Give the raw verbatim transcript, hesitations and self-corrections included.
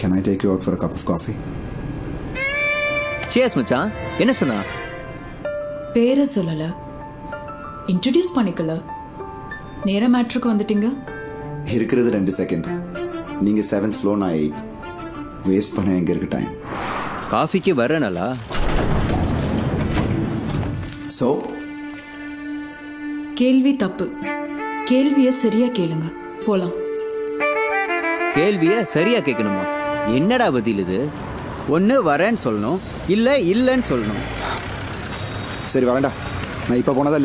Can I take you out for a cup of coffee? Cheers மச்சான். என்ன சொன்னா? பேரை சொல்லல. இன்ட்ரோடியூஸ் பண்ணிக்கல. நேரா மேட்ருக்கு வந்துட்டீங்க. இருக்கிறது ரெண்டு செகண்ட். நீங்க செவன்த் ஃப்ளோர் நான் எயித். வேஸ்ட் பண்ண எங்க இருக்கு டைம்? காஃபிக்கு வரேனலா? சோ கேள்வி தப்பு. கேள்வியை சரியா கேளுங்க. போலாம். கேள்வியை சரியா கேட்கணுமா? என்னடா பதில் இது? ஒன்று வரேன்னு சொல்லணும், இல்லை இல்லைன்னு சொல்லணும். சரி வரேன்டா. நான் இப்போ போனதா